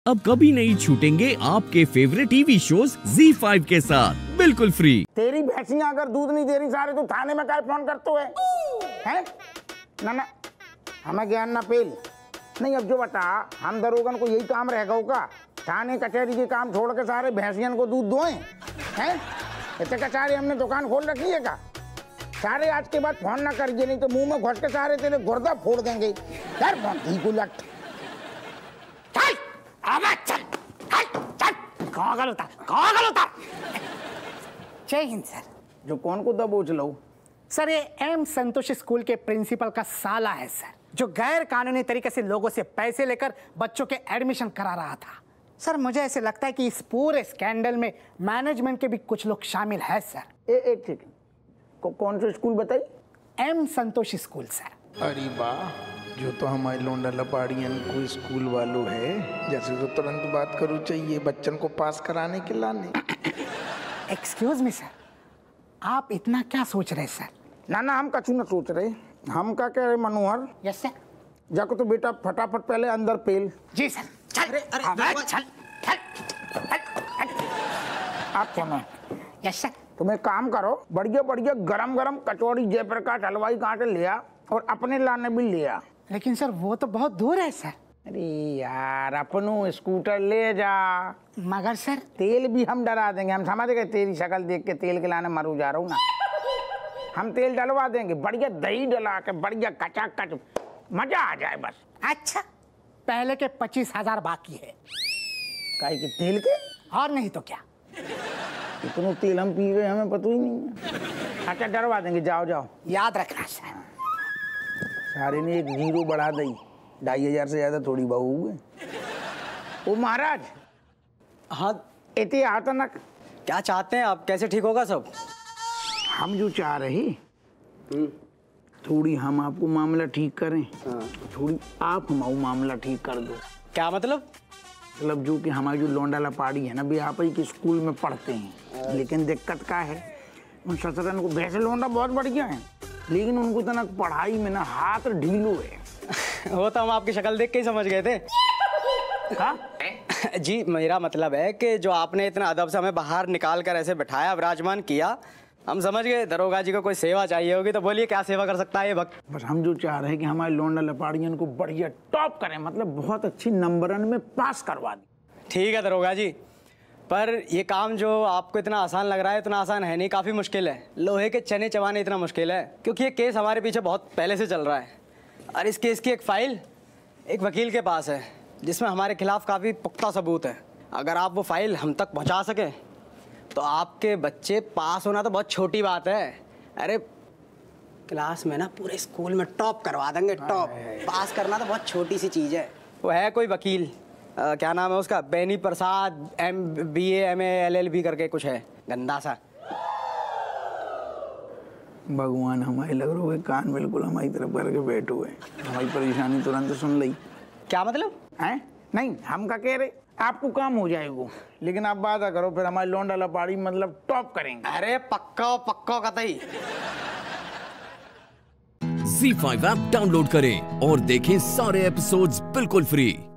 अब कभी नहीं छूटेंगे आपके फेवरेट टीवी शोज ZEE5 के साथ बिल्कुल फ्री। तेरी भैंसियां अगर दूध नहीं दे रही सारे तो थाने में काय फोन करते हुए हैं? ना हमें ज्ञान ना पेल नहीं। अब जो बता, हम दरोगन को यही काम रह गौ का? थाने कचहरी के काम छोड़ के सारे भैंसियन को दूध दोए हैं? इतने कचारे हमने दुकान खोल रखी है का? सारे आज के बाद फोन ना करिए, नहीं तो मुंह में घुस के सारे तेरे गुर्दा फोड़ देंगे यार। फोन ठीक उलट चल चल चल कहाँ गलता। जय हिंद सर। जो कौन को दबोच लो सर, ये एम संतोष स्कूल के प्रिंसिपल का साला है सर, जो गैर कानूनी तरीके से लोगों से पैसे लेकर बच्चों के एडमिशन करा रहा था। सर मुझे ऐसे लगता है कि इस पूरे स्कैंडल में मैनेजमेंट के भी कुछ लोग शामिल है सर। एक सेकंड, कौन सा स्कूल बताई? M Santosh school sir. अरे वाह, जो तो हमारे लोंडा लपाड़ियन को स्कूल वालों है जैसे तो तुरंत बात करूँ चाहिए बच्चन को पास कराने के लाने। एक्सक्यूज मी सर, आप इतना क्या सोच रहे सर? ना हम कछु न सोच रहे, हम क्या कह रहे मनोहर? Yes sir. जाको तो बेटा फटाफट पहले अंदर पेल। जी सर। चल चल चल। आप सुनो। Yes sir. तुम एक काम करो, बढ़िया बढ़िया गरम गरम कचौड़ी जयप्रकाश हलवाई कांटे ले आ और अपने लाने भी ले आ। लेकिन सर वो तो बहुत दूर है सर। अरे यार, अपनों स्कूटर ले जा। मगर सर तेल भी हम डरा देंगे। हम समझ गए तेरी शक्ल देख के तेल के लाने मरू जा रहा हूँ ना। हम तेल डलवा देंगे, बढ़िया दही डला के बढ़िया कचाकच, मजा आ जाए बस। अच्छा, पहले के 25,000 बाकी है। काहे के तेल के? और नहीं तो क्या। इतना तेल हम पी गए हमें पता ही नहीं है। अच्छा डरवा देंगे, जाओ जाओ। याद रखना सर। सारे ने एक 0 बढ़ा दी, 2,500 से ज्यादा थोड़ी बहू हुए। ओ महाराज। हाँ, इतने आतनक क्या चाहते हैं आप? कैसे ठीक होगा सब? हम जो चाह रहे थोड़ी हम आपको मामला ठीक करें, थोड़ी आप हमारा मामला ठीक कर दो। क्या मतलब? मतलब जो कि हमारी जो लोंडा लपाड़ी है ना, भी आप ही के स्कूल में पढ़ते हैं, लेकिन दिक्कत क्या है, उन ससुरन को वैसे लोंडा बहुत बढ़िया है, लेकिन उनको तो ना पढ़ाई में ना हाथ ढीलो है। वो तो हम आपकी शक्ल देख के ही समझ गए थे। हाँ? जी, मेरा मतलब है कि जो आपने इतना अदब से हमें बाहर निकाल कर ऐसे बिठाया, विराजमान किया, हम समझ गए दरोगा जी को कोई सेवा चाहिए होगी। तो बोलिए क्या सेवा कर सकता है ये वक्त? बस हम जो चाह रहे हैं कि हमारे लोंडा लपाड़ियन को बढ़िया टॉप करें, मतलब बहुत अच्छी नंबरन में पास करवा दें। ठीक है दरोगा जी, पर ये काम जो आपको इतना आसान लग रहा है, इतना आसान है नहीं, काफ़ी मुश्किल है। लोहे के चने चबाने इतना मुश्किल है, क्योंकि ये केस हमारे पीछे बहुत पहले से चल रहा है। और इस केस की एक फाइल एक वकील के पास है, जिसमें हमारे खिलाफ काफ़ी पुख्ता सबूत है। अगर आप वो फाइल हम तक पहुँचा सकें तो आपके बच्चे पास होना तो बहुत छोटी बात है। अरे क्लास में ना पूरे स्कूल में टॉप करवा देंगे, टॉप। पास करना तो बहुत छोटी सी चीज़ है। वो है कोई वकील, क्या नाम है उसका, Beni Prasad, BA MA LLB करके कुछ है, गंदा सा। भगवान हमारे लग रहा है कान बिल्कुल हमारी तरफ करके बैठे हुए, हमारी परेशानी तुरंत सुन ली। क्या मतलब हैं? नहीं, हम क्या कह रहे, आपको काम हो जाएगा, लेकिन आप वादा करो फिर हमारी लोंडा लपाड़ी मतलब टॉप करेंगे। अरे पक्का पक्का कतई। ZEE5 ऐप डाउनलोड करें और देखें सारे एपिसोड्स बिल्कुल फ्री।